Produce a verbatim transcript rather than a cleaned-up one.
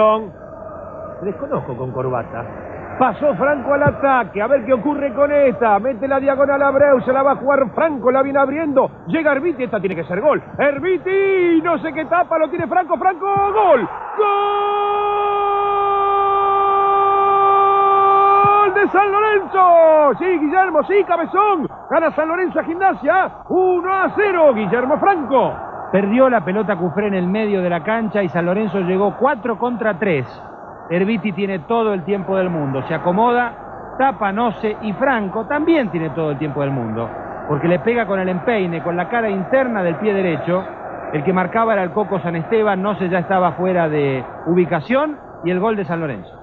Desconozco con corbata. Pasó Franco al ataque, a ver qué ocurre con esta. Mete la diagonal a Abreu, se la va a jugar Franco, la viene abriendo. Llega Herbiti, esta tiene que ser gol. Herbiti, no sé qué tapa, lo tiene Franco, Franco, gol. ¡Gol de San Lorenzo! Sí, Guillermo, sí, cabezón. Gana San Lorenzo a Gimnasia, uno a cero, Guillermo Franco. Perdió la pelota Cufré en el medio de la cancha y San Lorenzo llegó cuatro contra tres. Herbiti tiene todo el tiempo del mundo, se acomoda, tapa, Noce, y Franco también tiene todo el tiempo del mundo, porque le pega con el empeine, con la cara interna del pie derecho. El que marcaba era el Coco San Esteban, Noce ya estaba fuera de ubicación, y el gol de San Lorenzo.